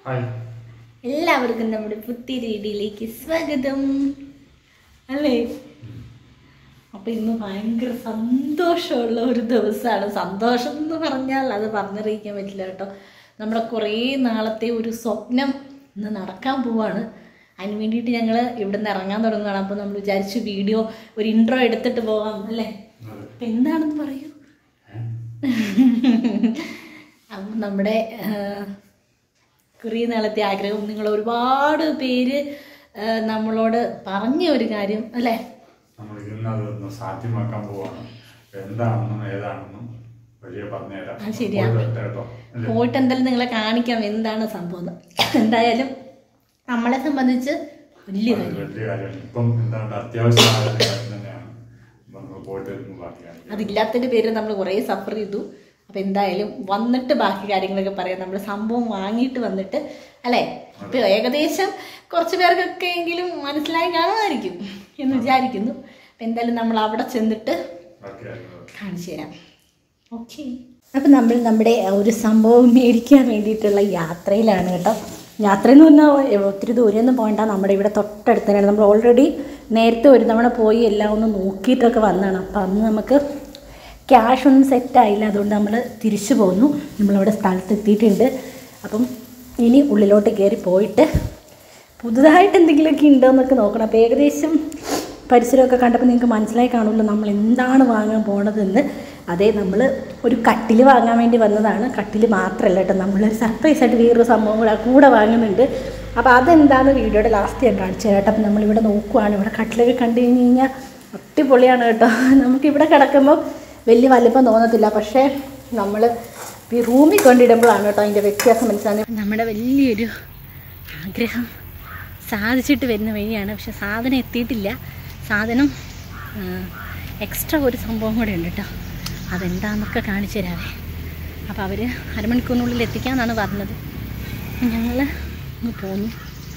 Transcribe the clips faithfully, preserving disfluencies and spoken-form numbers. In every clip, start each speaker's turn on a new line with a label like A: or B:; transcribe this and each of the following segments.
A: എല്ലാവർക്കും നമ്മുടെ പുതിയ വീഡിയോയിലേക്ക് സ്വാഗതം അല്ലേ. അപ്പം ഇന്ന് ഭയങ്കര സന്തോഷമുള്ള ഒരു ദിവസമാണ്. സന്തോഷം എന്ന് പറഞ്ഞാൽ അത് പറഞ്ഞറിയിക്കാൻ പറ്റില്ല കേട്ടോ. നമ്മുടെ കുറേ നാളത്തെ ഒരു സ്വപ്നം ഇന്ന് നടക്കാൻ പോവാണ്. അതിന് വേണ്ടിയിട്ട് ഞങ്ങൾ ഇവിടെ നിന്ന് ഇറങ്ങാൻ തുടങ്ങുകയാണ്. അപ്പോൾ നമ്മൾ വിചാരിച്ചു വീഡിയോ ഒരു ഇൻട്രോ എടുത്തിട്ട് പോകാം അല്ലേ. അപ്പം എന്താണെന്ന് പറയൂ. അപ്പം നമ്മുടെ കുറേ നാളത്തെ ആഗ്രഹം നിങ്ങൾ ഒരുപാട് പേര് നമ്മളോട് പറഞ്ഞ ഒരു കാര്യം അല്ലേ,
B: നമ്മൾ ഇന്ന് അതൊന്ന് സാധ്യമാക്കാൻ പോവാണ്. എന്താണെന്നും ഏതാണെന്നും വലിയ പറഞ്ഞുതരാം.
A: അത് ശരിയാണ്. പോയിട്ട് എന്തായാലും നിങ്ങളെ കാണിക്കാം എന്താണ് സംഭവം. എന്തായാലും നമ്മളെ സംബന്ധിച്ച് വലിയ കാര്യം
B: വലിയ കാര്യമാണ്. ഇപ്പം എന്താണ് അത്യാവശ്യമായ കാര്യം തന്നെയാണ്. നമ്മൾ പോയിട്ട്
A: അതില്ലാത്തതിൻ്റെ പേര് നമ്മൾ കുറേ സഫർ ചെയ്തു. അപ്പം എന്തായാലും വന്നിട്ട് ബാക്കി കാര്യങ്ങളൊക്കെ പറയാം. നമ്മൾ സംഭവം വാങ്ങിയിട്ട് വന്നിട്ട് അല്ലേ. അപ്പം ഏകദേശം കുറച്ച് പേർക്കൊക്കെ എങ്കിലും മനസ്സിലായി കാണുമായിരിക്കും എന്ന് വിചാരിക്കുന്നു. അപ്പം എന്തായാലും നമ്മൾ അവിടെ ചെന്നിട്ട് കാണിച്ചു തരാം. ഓക്കെ. അപ്പം നമ്മൾ നമ്മുടെ ഒരു സംഭവം മേടിക്കാൻ വേണ്ടിയിട്ടുള്ള യാത്രയിലാണ് കേട്ടോ. യാത്ര എന്ന് പറഞ്ഞാൽ ഒത്തിരി ദൂരെയൊന്നും പോകണ്ട. നമ്മുടെ ഇവിടെ തൊട്ടടുത്ത് തന്നെയാണ്. നമ്മൾ ഓൾറെഡി നേരത്തെ ഒരു തവണ പോയി എല്ലാം ഒന്ന് നോക്കിയിട്ടൊക്കെ വന്നതാണ്. അപ്പം അന്ന് നമുക്ക് ക്യാഷ് ഒന്നും സെറ്റായില്ല. അതുകൊണ്ട് നമ്മൾ തിരിച്ചു പോന്നു. നമ്മളവിടെ സ്ഥലത്ത് എത്തിയിട്ടുണ്ട്. അപ്പം ഇനി ഉള്ളിലോട്ട് കയറി പോയിട്ട് പുതുതായിട്ട് എന്തെങ്കിലുമൊക്കെ ഉണ്ടോ എന്നൊക്കെ നോക്കണം. അപ്പോൾ ഏകദേശം പരിസരമൊക്കെ കണ്ടപ്പോൾ നിങ്ങൾക്ക് മനസ്സിലായി കാണുമല്ലോ നമ്മൾ എന്താണ് വാങ്ങാൻ പോണതെന്ന്. അതേ, നമ്മൾ ഒരു കട്ടിൽ വാങ്ങാൻ വേണ്ടി വന്നതാണ്. കട്ടിൽ മാത്രമല്ല കേട്ടോ, നമ്മളൊരു സർപ്രൈസായിട്ട് വേറൊരു സംഭവം കൂടെ കൂടെ വാങ്ങുന്നുണ്ട്. അപ്പോൾ അതെന്താണെന്ന് വീഡിയോയുടെ ലാസ്റ്റ് ഞാൻ കാണിച്ചു തരാം കേട്ടോ. അപ്പം നമ്മളിവിടെ നോക്കുവാണ്. ഇവിടെ കട്ടിലൊക്കെ കണ്ടു കഴിഞ്ഞ് കഴിഞ്ഞാൽ അടിപൊളിയാണ് കേട്ടോ. നമുക്കിവിടെ കിടക്കുമ്പോൾ വലിയ വലിപ്പം തോന്നത്തില്ല. പക്ഷേ നമ്മൾ ഈ റൂമിൽ കൊണ്ടിടുമ്പോഴാണ് കേട്ടോ അതിൻ്റെ വ്യത്യാസം മനസ്സിലാകുന്നത്. നമ്മുടെ വലിയൊരു ആഗ്രഹം സാധിച്ചിട്ട് വരുന്ന വഴിയാണ്. പക്ഷെ സാധനം എത്തിയിട്ടില്ല. സാധനം എക്സ്ട്രാ ഒരു സംഭവം കൂടെ ഉണ്ട് കേട്ടോ. അതെന്താണെന്നൊക്കെ കാണിച്ചു തരാവേ. അപ്പോൾ അവർ അരമണിക്കൂറിനുള്ളിൽ എത്തിക്കാമെന്നാണ് പറഞ്ഞത്. ഞങ്ങൾ ഇങ്ങ് പോന്നു.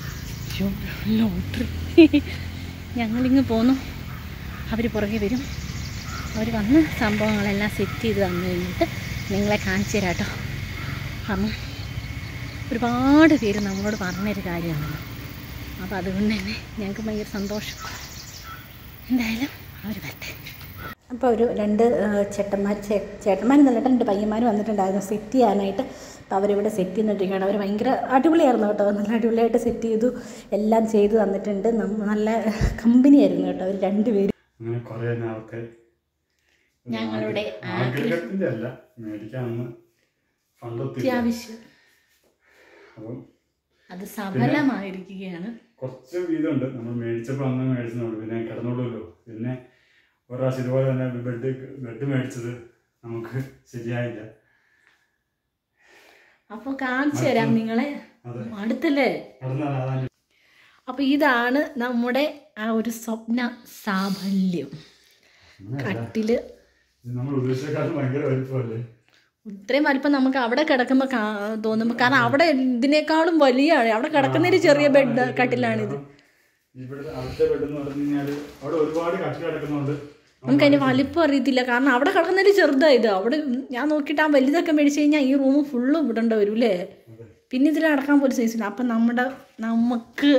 A: ലോട്ടറി ഞങ്ങളിങ്ങ് പോന്നു. അവർ പുറകെ വരും. അവർ വന്ന് സംഭവങ്ങളെല്ലാം സെറ്റ് ചെയ്ത് തന്നു കഴിഞ്ഞിട്ട് നിങ്ങളെ കാണിച്ചു തരാം കേട്ടോ. കാരണം ഒരുപാട് പേര് നമ്മളോട് പറഞ്ഞൊരു കാര്യമാണല്ലോ. അപ്പോൾ അതുകൊണ്ട് തന്നെ ഞങ്ങൾക്ക് ഭയങ്കര സന്തോഷം. എന്തായാലും അവർ വരട്ടെ. അപ്പോൾ ഒരു രണ്ട് ചേട്ടന്മാർ ചേ ചേട്ടന്മാരെന്നല്ല രണ്ട് പയ്യന്മാർ വന്നിട്ടുണ്ടായിരുന്നു സെറ്റ് ചെയ്യാനായിട്ട്. അപ്പോൾ അവരിവിടെ സെറ്റ് ചെയ്യുന്നിട്ടിരിക്കുകയാണ്. അവർ ഭയങ്കര അടിപൊളിയായിരുന്നു കേട്ടോ. നല്ല അടിപൊളിയായിട്ട് സെറ്റ് ചെയ്തു, എല്ലാം ചെയ്ത് തന്നിട്ടുണ്ട്. നല്ല കമ്പനിയായിരുന്നു കേട്ടോ അവർ രണ്ടുപേരും.
B: അങ്ങനെ കുറേ നാളത്തെ
A: ഞങ്ങളുടെ
B: ആഗ്രഹത്തിന്റെ അല്ല, മേടിക്കാമെന്ന് ഫണ്ട്
A: അത്യാവശ്യം
B: അപ്പം
A: അത് സഫലമായിരിക്കുകയാണ്.
B: കുറച്ച് വീതമുണ്ട്. നമ്മൾ മേടിച്ചപ്പോൾ അന്ന് മേടിച്ചതുള്ളൂ. പിന്നെ കിടന്നുള്ളൂല്ലോ. പിന്നെ ഒരു പ്രാവശ്യം ഇതുപോലെ തന്നെ ബെഡ് ബെഡ് മേടിച്ചത് നമുക്ക് ശരിയായില്ല.
A: അപ്പോൾ കാണിച്ചു തരാം നിങ്ങളെ. അടുത്തല്ലേ. അപ്പോൾ ഇതാണ് നമ്മുടെ ആ ഒരു സ്വപ്ന സാഫല്യം. കട്ടില് ഇത്രയും വലിപ്പം നമുക്ക് അവിടെ കിടക്കുമ്പോൾ തോന്നുമ്പോൾ, കാരണം അവിടെ ഇതിനേക്കാളും വലിയാണ്. അവിടെ കിടക്കുന്നൊരു ചെറിയ ബെഡ് കട്ടിലാണിത്. നമുക്ക് അതിന്റെ വലിപ്പം അറിയത്തില്ല, കാരണം അവിടെ കിടക്കുന്നൊരു ചെറുതായത്. അവിടെ ഞാൻ നോക്കിയിട്ട് ആ വലുതൊക്കെ മേടിച്ചു കഴിഞ്ഞാൽ ഈ റൂം ഫുള്ളും ഇടേണ്ട വരും അല്ലേ. പിന്നെ ഇതിൽ നടക്കാൻ പോലും സൈസില്ല. അപ്പം നമ്മുടെ നമുക്ക്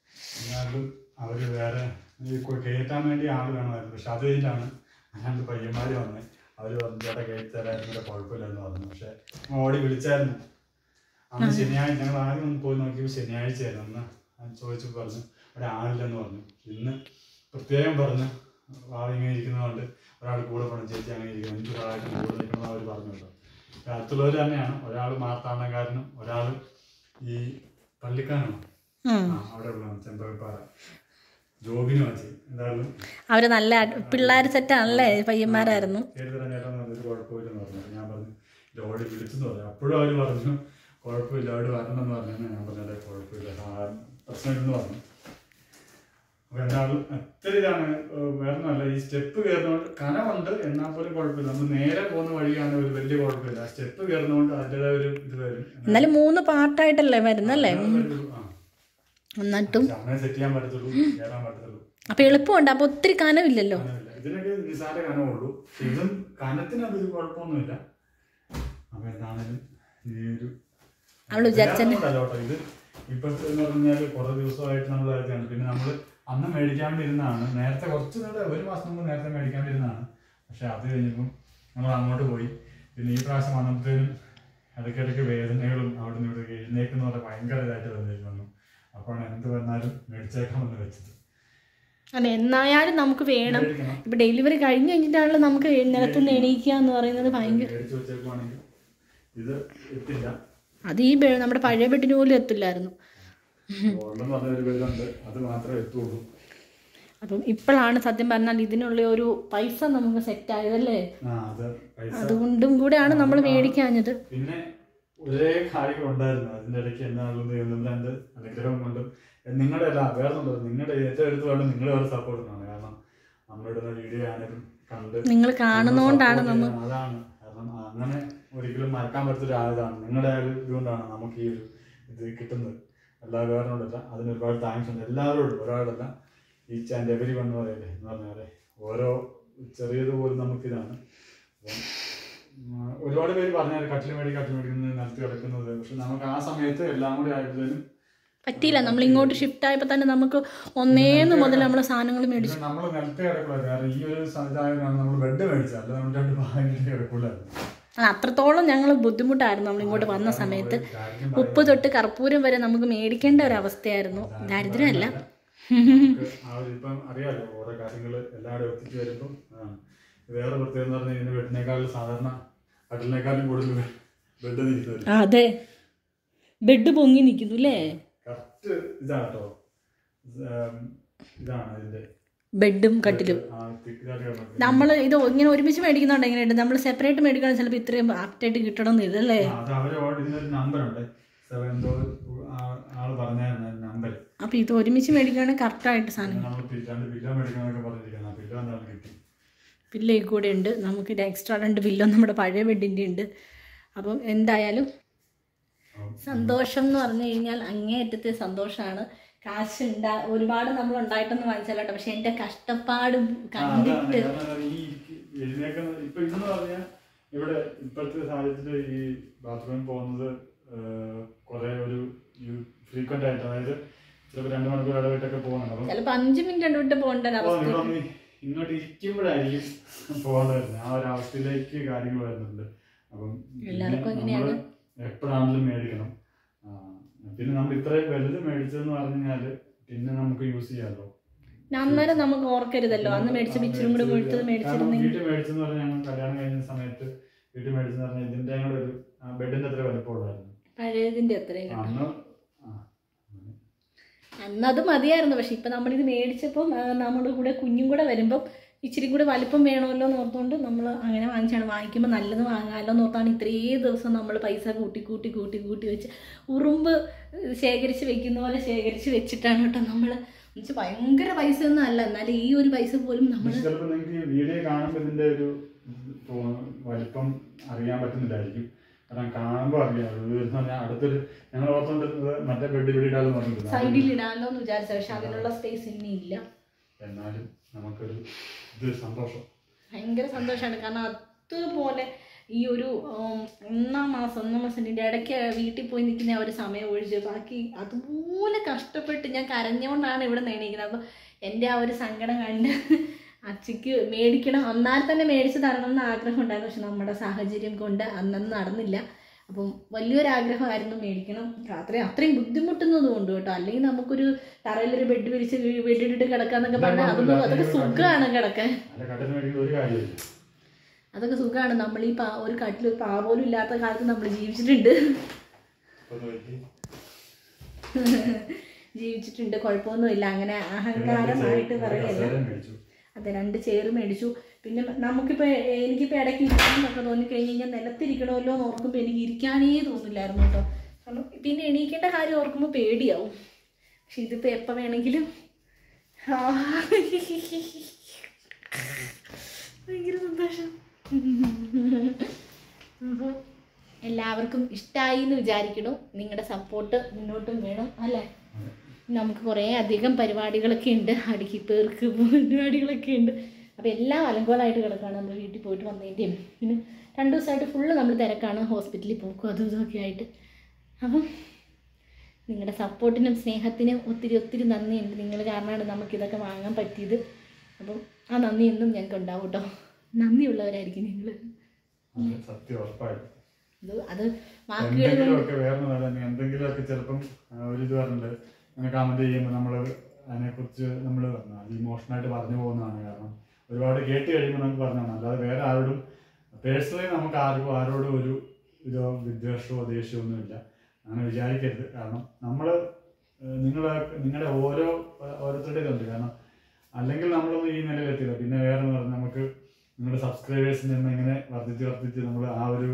B: കയറ്റാൻ വേണ്ടി ആള് വേണമായിരുന്നു. പക്ഷെ അതിലാണ് അല്ലാണ്ട് പയ്യന്മാര് വന്ന് അവര് പറഞ്ഞു ചേട്ടാ കയറ്റി തരായിരുന്നില്ല, കുഴപ്പമില്ലെന്ന് പറഞ്ഞു. പക്ഷെ ഓടി വിളിച്ചായിരുന്നു. അന്ന് ശനിയാഴ്ച ഞങ്ങൾ ആദ്യം ഒന്ന് പോയി നോക്കിയപ്പോൾ ശനിയാഴ്ചയായിരുന്നു. അന്ന് ചോദിച്ചു പറഞ്ഞു അവിടെ ആളില്ലെന്ന് പറഞ്ഞു. ഇന്ന് പ്രത്യേകം പറഞ്ഞു ആൾ ഇങ്ങനെ ഇരിക്കുന്നതുകൊണ്ട് ഒരാൾ കൂടെ പറഞ്ഞു ചേച്ചി അങ്ങനെ ഇരിക്കുന്നു, എനിക്ക് ഒരാളായിട്ട് കൂടെ നിൽക്കണമെന്ന് അവർ പറഞ്ഞു കേട്ടോ. അടുത്തുള്ളവർ തന്നെയാണ്. ഒരാൾ മാർത്താണ്ഡക്കാരനും ഒരാൾ ഈ പള്ളിക്കാനാണ് അവിടെ ഉള്ള ചെമ്പകപ്പാറ ജോബിന് വാങ്ങിച്ചു. എന്തായാലും
A: അവര് നല്ല പിള്ളേർ സെറ്റാണല്ലേ, പയ്യന്മാരായിരുന്നു.
B: കുഴപ്പമില്ലെന്ന് പറഞ്ഞു. ഞാൻ പറഞ്ഞു ലോഡ് വിളിച്ചെന്ന് പറഞ്ഞു. അപ്പോഴും അവര് പറഞ്ഞു കുഴപ്പമില്ല, അവിടെ വരണമെന്ന് പറഞ്ഞു. ഞാൻ പറഞ്ഞാൽ കുഴപ്പമില്ല, പ്രശ്നമില്ലെന്ന് പറഞ്ഞു. അപ്പൊ എന്തായാലും അത്ര ഇതാണ്. വേറൊന്നുമല്ല, ഈ സ്റ്റെപ്പ് കയറുന്നതുകൊണ്ട് കനമുണ്ട്, എന്നാൽ പോലും കുഴപ്പമില്ല. നമ്മൾ നേരെ പോകുന്ന വഴിയാണ് ഒരു വലിയ കുഴപ്പമില്ല. ആ സ്റ്റെപ്പ് കയറുന്നതുകൊണ്ട് അതിൻ്റെതായ ഒരു ഇത് വരും. എന്നാലും മൂന്ന് പാർട്ടായിട്ടല്ലേ വരുന്നല്ലേ. എന്നിട്ടും സെറ്റ് ചെയ്യാൻ പറ്റത്തുള്ളൂ, കയറാൻ പറ്റത്തുള്ളൂ. അപ്പൊ എളുപ്പമുണ്ട്. അപ്പൊ ഒത്തിരി കനമില്ലല്ലോ. ഇതിനൊക്കെ നിസാര കനമുള്ളൂ. ഇതും കനത്തിന് അതൊരു കുഴപ്പമൊന്നുമില്ല. അപ്പൊ എന്താണെങ്കിലും ഈ ഒരു
A: അവള് വിചാരിച്ചെന്നെ
B: ഇത് ഇപ്പോഴത്തെ എന്ന് പറഞ്ഞാൽ കുറെ ദിവസമായിട്ട് നമ്മൾ ആയിട്ടാണ്. പിന്നെ നമ്മൾ അന്ന് മേടിക്കാൻ വേണ്ടിയിരുന്നതാണ്, നേരത്തെ കുറച്ച് നേരം ഒരു മാസം മുമ്പ് നേരത്തെ മേടിക്കാൻ വേണ്ടിയിരുന്നതാണ്. പക്ഷെ അത് കഴിഞ്ഞപ്പം നമ്മൾ അങ്ങോട്ട് പോയി. പിന്നെ ഈ പ്രാവശ്യം വന്നപ്പോഴത്തേനും ഇടയ്ക്കിടയ്ക്ക് വേദനകളും അവിടെ നിന്ന് ഇവിടെ എഴുന്നേക്കുന്ന പറഞ്ഞാൽ ഭയങ്കര ഇതായിട്ട് വന്നിരുന്നു. അപ്പോഴാണ് എന്ത് വന്നാലും മേടിച്ചേക്കാമെന്ന് വെച്ചത്.
A: അല്ല എന്നായാലും നമുക്ക് വേണം. ഇപ്പൊ ഡെലിവറി കഴിഞ്ഞ് കഴിഞ്ഞിട്ടാണല്ലോ നമുക്ക് നിലത്തുനിന്ന് എണീക്കുക എന്ന് പറയുന്നത് ഭയങ്കര.
B: ഇത് എത്തില്ല,
A: അത് ഈ നമ്മുടെ പഴയ ബെഡിന് പോലും എത്തില്ലായിരുന്നു.
B: അത് മാത്രമേ എത്തുള്ളൂ.
A: അപ്പം ഇപ്പോഴാണ് സത്യം പറഞ്ഞാൽ ഇതിനുള്ള ഒരു പൈസ നമുക്ക് സെറ്റ് ആയതല്ലേ, അതുകൊണ്ടും കൂടെയാണ് നമ്മൾ മേടിക്കാഞ്ഞത്.
B: പിന്നെ ഒരേ കാര്യങ്ങൾ ഉണ്ടായിരുന്നു അതിന്റെ ഇടയ്ക്ക്. എന്നാണെന്ന് അനുഗ്രഹം കൊണ്ടും നിങ്ങളുടെ അല്ല വേറെ നിങ്ങളുടെ ഏറ്റവും എടുത്ത് വേണം നിങ്ങളെ വേറെ സപ്പോർട്ടാണ്. കാരണം നമ്മളിടുന്ന വീഡിയോ ആണെങ്കിലും കണ്ട്
A: നിങ്ങൾ കാണുന്നോണ്ടാണ് നമ്മൾ
B: അതാണ്. കാരണം അങ്ങനെ ഒരിക്കലും മറക്കാൻ പറ്റാത്ത ഒരാളാണ് നിങ്ങളുടെ ആ ഒരു ഇതുകൊണ്ടാണ് നമുക്ക് ഈ ഒരു ഇത് കിട്ടുന്നത്. എല്ലാ വേറെയോടല്ല അതിന് ഒരുപാട് താങ്ക്സ് ഉണ്ട് എല്ലാവരോടും. ഒരാളല്ല, ഈച്ച് ആൻഡ് എവരി വൺ പറയല്ലേ എന്ന് പറഞ്ഞ പോലെ ഓരോ ചെറിയത് പോലും നമുക്കിതാണ്. അപ്പം ഒരുപാട് പേര് പറഞ്ഞാൽ കട്ടിൽ മേടി കട്ടിൽ മേടിക്കുന്നത് നിലത്ത് കിടക്കുന്നത്. പക്ഷെ നമുക്ക് ആ സമയത്ത് എല്ലാം കൂടി ആയപ്പോഴത്തേനും
A: പറ്റിയില്ല. നമ്മൾ ഇങ്ങോട്ട് ഷിഫ്റ്റ് ആയപ്പോൾ തന്നെ നമുക്ക് ഒന്നേന്ന് മുതൽ നമ്മളെ സാധനങ്ങൾ മേടിച്ചു.
B: നമ്മൾ നിലത്ത് കിടക്കില്ല. കാരണം ഈ ഒരു ഇതായതാണ് നമ്മൾ ബെഡ് മേടിച്ചത്, അല്ല നമ്മൾ രണ്ട് ഭാഗങ്ങളിൽ കിടക്കില്ലായിരുന്നു.
A: അത്രത്തോളം ഞങ്ങൾ ബുദ്ധിമുട്ടായിരുന്നു നമ്മൾ ഇങ്ങോട്ട് വന്ന സമയത്ത്. ഉപ്പ് തൊട്ട് കർപ്പൂരം വരെ നമുക്ക് മേടിക്കേണ്ട ഒരു അവസ്ഥയായിരുന്നു. ദാരിദ്ര്യമല്ല,
B: ഇപ്പം അറിയാലോ ഓരോ കാര്യങ്ങൾ എല്ലാവരും എത്തിച്ചു വരുമ്പം. വേറെ പ്രത്യേകത എന്ന് പറഞ്ഞാൽ ഇതിന്റെ ബെഡിനേക്കാളും സാധാരണ കട്ടിലിനേക്കാളും കൂടുതൽ ബെഡ് നിൽക്കുന്നത്.
A: അതെ, ബെഡ് പൊങ്ങി നിൽക്കുന്നു അല്ലേ.
B: കറക്റ്റ് ഇതാണ് കേട്ടോ, ഇതാണ് ഇതിന്റെ
A: ബെഡും കട്ടിലും. നമ്മൾ ഇത് ഇങ്ങനെ ഒരുമിച്ച് മേടിക്കുന്നുണ്ട് എങ്ങനെയുണ്ട്, നമ്മൾ സെപ്പറേറ്റ് മേടിക്കണം ചിലപ്പോൾ ഇത്രയും ആപ്റ്റായിട്ട് കിട്ടണം എന്ന് ഇതല്ലേ. അപ്പൊ ഇത് ഒരുമിച്ച് മേടിക്കുകയാണെങ്കിൽ കറക്റ്റായിട്ട് സാധനം. പില്ലോ കൂടെ ഉണ്ട് നമുക്ക്, എക്സ്ട്രാ രണ്ട് പില്ലോ നമ്മുടെ പഴയ ബെഡിൻ്റെ ഉണ്ട്. അപ്പം എന്തായാലും സന്തോഷം എന്ന് പറഞ്ഞു കഴിഞ്ഞാൽ അങ്ങേയറ്റത്തെ സന്തോഷമാണ്. കാശ് ഉണ്ടാ ഒരുപാട് നമ്മൾ ഉണ്ടായിട്ടൊന്നും വാങ്ങിച്ചാലോ, പക്ഷെ എന്റെ കഷ്ടപ്പാട് കണ്ടിട്ട്
B: ഇപ്പൊ ഇതെന്ന് പറഞ്ഞാൽ ഇവിടെ ഇപ്പോഴത്തെ സാഹചര്യത്തിൽ ഈ ബാത്റൂമിൽ പോകുന്നത് കുറെ ഒരു ഫ്രീക്വന്റ് ആയിട്ട്, അതായത് ചിലപ്പോൾ രണ്ടു മണിക്കൂർ ഇടവിട്ടൊക്കെ പോകുന്നുണ്ട്.
A: ചിലപ്പോൾ അഞ്ചു മിനിറ്റ് ഇടവിട്ട് പോകേണ്ട
B: ഇങ്ങോട്ട് ഇരിക്കുമ്പോഴായിരിക്കും പോകേണ്ടത്. ആ ഒരു അവസ്ഥയിലേക്ക് കാര്യങ്ങൾ വരുന്നുണ്ട്. അപ്പം
A: എല്ലാവർക്കും എങ്ങനെയാണ്
B: എപ്പോഴാണെങ്കിലും മേടിക്കണം. പിന്നെ നമ്മൾ ഇത്രയും വലുത് മേടിച്ചതെന്ന് പറഞ്ഞാല് പിന്നെ നമുക്ക് യൂസ് ചെയ്യാമല്ലോ.
A: അന്നേരം നമുക്ക് ഓർക്കരുതല്ലോ അന്ന് മേടിച്ച ഇച്ചിരി കൂടെ മേടിച്ചത് മേടിച്ചിരുന്നെങ്കിൽ.
B: വീട്ടിൽ മേടിച്ചെന്ന് പറഞ്ഞാൽ ഞങ്ങൾ കല്യാണം കഴിഞ്ഞ സമയത്ത് വീട്ടിൽ മേടിച്ചെന്ന് പറഞ്ഞാൽ ഇതിന്റെ കൂടെ ഒരു ബെഡിന്റെ അത്ര വലുപ്പമുള്ളായിരുന്നു,
A: പഴയതിന്റെ അത്രയും. അന്നത് മതിയായിരുന്നു. പക്ഷെ ഇപ്പൊ നമ്മളിത് മേടിച്ചപ്പം നമ്മുടെ കൂടെ കുഞ്ഞും കൂടെ വരുമ്പം ഇച്ചിരി കൂടെ വലിപ്പം വേണമല്ലോ എന്ന് ഓർത്തുകൊണ്ട് നമ്മൾ അങ്ങനെ വാങ്ങിച്ചാണ്. വാങ്ങിക്കുമ്പോൾ നല്ലത് വാങ്ങാമല്ലോ എന്ന് ഓർത്താണ് ഇത്രയും ദിവസം നമ്മൾ പൈസ കൂട്ടി കൂട്ടി കൂട്ടി കൂട്ടി വെച്ച് ഉറുമ്പ് ശേഖരിച്ച് വെക്കുന്ന പോലെ ശേഖരിച്ച് വെച്ചിട്ടാണ് കേട്ടോ നമ്മൾ. എന്നുവെച്ചാൽ ഭയങ്കര പൈസ ഒന്നും അല്ല, എന്നാലും ഈ ഒരു പൈസ പോലും നമ്മൾ
B: വീഡിയോ കാണുമ്പോൾ ഇതിന്റെ ഒരു വലിപ്പം അറിയാൻ പറ്റുന്നില്ലായിരിക്കും. കാരണം കാണുമ്പോൾ അറിയാം. അടുത്തൊരു ഞങ്ങൾ ഓർത്തുകൊണ്ടിരുന്നത് മറ്റേ ബെഡ് വീടാലോ
A: സൈഡിൽ ഇടാലോ എന്ന് വിചാരിച്ച, പക്ഷെ അതിനുള്ള സ്പേസ് ഇനി ഇല്ല.
B: എന്നാലും നമുക്കൊരു ഇത് സന്തോഷം,
A: ഭയങ്കര സന്തോഷമാണ്. കാരണം അതുപോലെ ഈ ഒരു ഒന്നാം മാസം ഒന്നാം മാസത്തിൻ്റെ ഇടയ്ക്ക് വീട്ടിൽ പോയി നിൽക്കുന്ന ആ ഒരു സമയം ഒഴിച്ച് ബാക്കി അതുപോലെ കഷ്ടപ്പെട്ട് ഞാൻ കരഞ്ഞുകൊണ്ടാണ് ഇവിടെ നേടിയിരിക്കുന്നത്. അപ്പോൾ എൻ്റെ ആ ഒരു സങ്കടം കണ്ട് അച്ഛക്ക് മേടിക്കണം, അന്നാൽ തന്നെ മേടിച്ച് തരണം എന്ന് ആഗ്രഹം ഉണ്ടായിരുന്നു. പക്ഷെ നമ്മുടെ സാഹചര്യം കൊണ്ട് അന്നൊന്നും നടന്നില്ല. അപ്പം വലിയൊരാഗ്രഹമായിരുന്നു മേടിക്കണം. രാത്രി അത്രയും ബുദ്ധിമുട്ടുന്നത് കൊണ്ട് കേട്ടോ. അല്ലെങ്കിൽ നമുക്കൊരു തറയിലൊരു ബെഡ് വിരിച്ച് ബെഡിട്ട് കിടക്കാന്നൊക്കെ പറഞ്ഞാൽ അതൊന്നും അതൊക്കെ സുഖമാണ് കിടക്കാൻ, അതൊക്കെ സുഖമാണ്. നമ്മൾ ഈ പാ ഒരു കട്ടിൽ ഒരു പാ പോലും ഇല്ലാത്ത കാലത്ത് നമ്മൾ ജീവിച്ചിട്ടുണ്ട് ജീവിച്ചിട്ടുണ്ട് കുഴപ്പമൊന്നുമില്ല. അങ്ങനെ അഹങ്കാരമായിട്ട് പറയല്ല. അതെ, രണ്ട് ചെയർ മേടിച്ചു. പിന്നെ നമുക്കിപ്പോൾ എനിക്കിപ്പോൾ ഇടയ്ക്ക് ഇരിക്കാനൊക്കെ തോന്നിക്കഴിഞ്ഞ് കഴിഞ്ഞാൽ നിലത്തിരിക്കണമല്ലോ എന്ന് ഓർക്കുമ്പോൾ എനിക്ക് ഇരിക്കാനേ തോന്നില്ലായിരുന്നു കേട്ടോ. കാരണം പിന്നെ എണീക്കേണ്ട കാര്യം ഓർക്കുമ്പോൾ പേടിയാവും. പക്ഷെ ഇതിപ്പോൾ എപ്പോൾ വേണമെങ്കിലും ഭയങ്കര സന്തോഷം. അപ്പോൾ എല്ലാവർക്കും ഇഷ്ടമായി എന്ന് വിചാരിക്കണം. നിങ്ങളുടെ സപ്പോർട്ട് മുന്നോട്ടും വേണം അല്ലേ. നമുക്ക് കുറേ അധികം പരിപാടികളൊക്കെ ഉണ്ട്, അടുക്കി പേർക്ക് പരിപാടികളൊക്കെ ഉണ്ട്. അപ്പോൾ എല്ലാം അലങ്കോലമായിട്ട് കിടക്കുകയാണ്. നമ്മൾ വീട്ടിൽ പോയിട്ട് വന്നതിൻ്റെയും പിന്നെ രണ്ട് ദിവസമായിട്ട് ഫുള്ള് നമ്മൾ തിരക്കാണ്, ഹോസ്പിറ്റലിൽ പോക്കും അതും ഇതൊക്കെ ആയിട്ട്. അപ്പം നിങ്ങളുടെ സപ്പോർട്ടിനും സ്നേഹത്തിനും ഒത്തിരി ഒത്തിരി നന്ദിയുണ്ട്. നിങ്ങൾ കാരണമാണ് നമുക്കിതൊക്കെ വാങ്ങാൻ പറ്റിയത്. അപ്പം ആ നന്ദി എന്നും ഞങ്ങൾക്ക് ഉണ്ടാവും കേട്ടോ. നന്ദിയുള്ളവരായിരിക്കും നിങ്ങൾ.
B: സത്യം ഉറപ്പായിട്ടും.
A: അത് വാക്കുകൾ
B: എന്തെങ്കിലുമൊക്കെ ചിലപ്പം ഒരു ഇത് പറഞ്ഞിട്ട് അങ്ങനെ കമന്റ് ചെയ്യുമ്പോൾ നമ്മൾ അതിനെക്കുറിച്ച് നമ്മൾ ഇമോഷണലായിട്ട് പറഞ്ഞു പോകുന്നതാണ്. കാരണം ഒരുപാട് കേട്ട് കഴിയുമ്പോൾ നമുക്ക് പറഞ്ഞാൽ അല്ലാതെ വേറെ ആരോടും പേഴ്സണലി നമുക്ക് ആർക്കും ആരോടും ഒരു ഇതോ വിദ്വേഷമോ ദേഷ്യമോ ഒന്നുമില്ല. അങ്ങനെ വിചാരിക്കരുത്. കാരണം നമ്മൾ നിങ്ങൾ നിങ്ങളുടെ ഓരോ ഓരോരുത്തരുടേതും ഉണ്ട്. കാരണം അല്ലെങ്കിൽ നമ്മളൊന്നും ഈ നിലയിലെത്തില്ല. പിന്നെ വേറെ എന്ന് പറഞ്ഞാൽ നമുക്ക് നിങ്ങളുടെ സബ്സ്ക്രൈബേഴ്സിൽ നിന്ന് ഇങ്ങനെ വർദ്ധിച്ച് വർദ്ധിച്ച് നമ്മൾ ആ ഒരു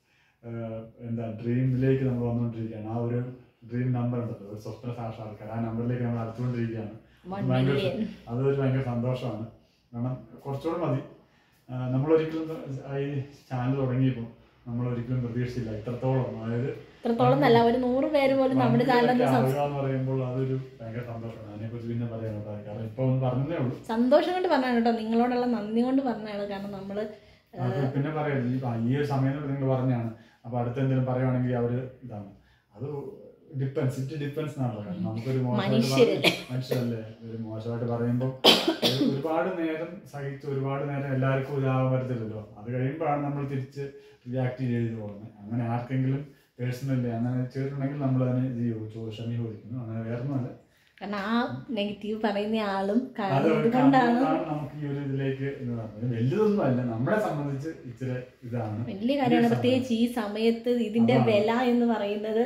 B: എന്താ ഡ്രീമിലേക്ക് നമ്മൾ വന്നുകൊണ്ടിരിക്കുകയാണ്. ആ ഒരു ഡ്രീം നമ്പർ ഉണ്ടല്ലോ, ഒരു സ്വപ്ന സാക്ഷാത്കാരം, ആ നമ്പറിലേക്ക് നമ്മൾ അടുത്തുകൊണ്ടിരിക്കുകയാണ്. ഭയങ്കര അതൊരു ഭയങ്കര സന്തോഷമാണ്. കാരണം കുറച്ചുകൂടെ മതി. നമ്മളൊരിക്കലും ഈ ചാനൽ തുടങ്ങിയപ്പോൾ നമ്മളൊരിക്കലും പ്രതീക്ഷിച്ചില്ല ഇത്രത്തോളം. അതായത്
A: ഇത്രത്തോളം നല്ല ഒരു നൂറ് പേര് പോലും നമ്മുടെ ചാനലിൽ
B: പറയുമ്പോൾ അതൊരു ഭയങ്കര സന്തോഷമാണ്. അതിനെക്കുറിച്ച് പിന്നെ പറയാൻ കാരണം ഇപ്പൊ ഒന്ന് പറഞ്ഞതേ ഉള്ളൂ.
A: സന്തോഷം കൊണ്ട് പറഞ്ഞാണ് കേട്ടോ, നിങ്ങളോടുള്ള നന്ദി കൊണ്ട് പറഞ്ഞാണ്. കാരണം നമ്മള്
B: പിന്നെ പറയാം ഈ ഒരു സമയം നിങ്ങൾ പറഞ്ഞാണ്. അപ്പൊ അടുത്ത് എന്തെങ്കിലും പറയുവാണെങ്കിൽ അവര് ഇതാണ്. അത് ഡിപ്പെൻസ് ഇറ്റ് ഡിപ്പെൻസ് എന്നാണല്ലോ. കാരണം നമുക്കൊരു മോശമായിട്ട് മനുഷ്യരല്ലേ, ഒരു മോശമായിട്ട് പറയുമ്പോൾ ഒരുപാട് നേരം സഹിച്ച് ഒരുപാട് നേരം എല്ലാവർക്കും ഇതാവാൻ പറ്റത്തില്ലല്ലോ. അത് കഴിയുമ്പോഴാണ് നമ്മൾ തിരിച്ച് റിയാക്ട് ചെയ്ത് പോകുന്നത്. അങ്ങനെ ആർക്കെങ്കിലും പേഴ്സണലി അങ്ങനെ ചെയ്തിട്ടുണ്ടെങ്കിൽ നമ്മൾ അതിനെ ക്ഷമ ചോദിക്കുന്നു. അങ്ങനെ വേറെ ഒന്നുമല്ല.
A: കാരണം ആ നെഗറ്റീവ് പറയുന്ന ആളും അതുകൊണ്ടാണ്
B: നമുക്ക് ഈ ഒരു ഇതിലേക്ക് വലിയതൊന്നും അല്ല, നമ്മളെ സംബന്ധിച്ച് ഇച്ചിരി ഇതാണ്
A: വലിയ കാര്യമാണ്. പ്രത്യേകിച്ച് ഈ സമയത്ത് ഇതിന്റെ വില എന്ന് പറയുന്നത്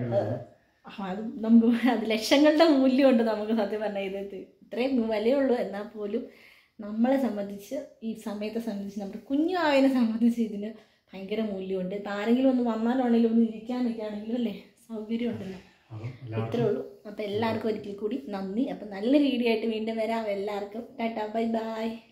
A: അത് നമുക്ക് അത് ലക്ഷങ്ങളുടെ മൂല്യമുണ്ട്. നമുക്ക് സത്യം പറഞ്ഞാൽ ഇത് ഇത്രയും വിലയുള്ളൂ. എന്നാൽ പോലും നമ്മളെ സംബന്ധിച്ച് ഈ സമയത്തെ സംബന്ധിച്ച് നമ്മുടെ കുഞ്ഞു ആവിനെ സംബന്ധിച്ച് ഇതിന് ഭയങ്കര മൂല്യമുണ്ട്. ഇപ്പം ആരെങ്കിലും ഒന്ന് വന്നാലാണെങ്കിലും ഒന്ന് ഇരിക്കാനൊക്കെ ആണെങ്കിലും അല്ലേ സൗകര്യം ഉണ്ടല്ലോ. ഇത്രേ ഉള്ളൂ. അപ്പം എല്ലാവർക്കും ഒരിക്കൽ കൂടി നന്ദി. അപ്പം നല്ല വീഡിയോ ആയിട്ട് വീണ്ടും വരാം. എല്ലാവർക്കും ടാറ്റാ ബൈ ബൈ.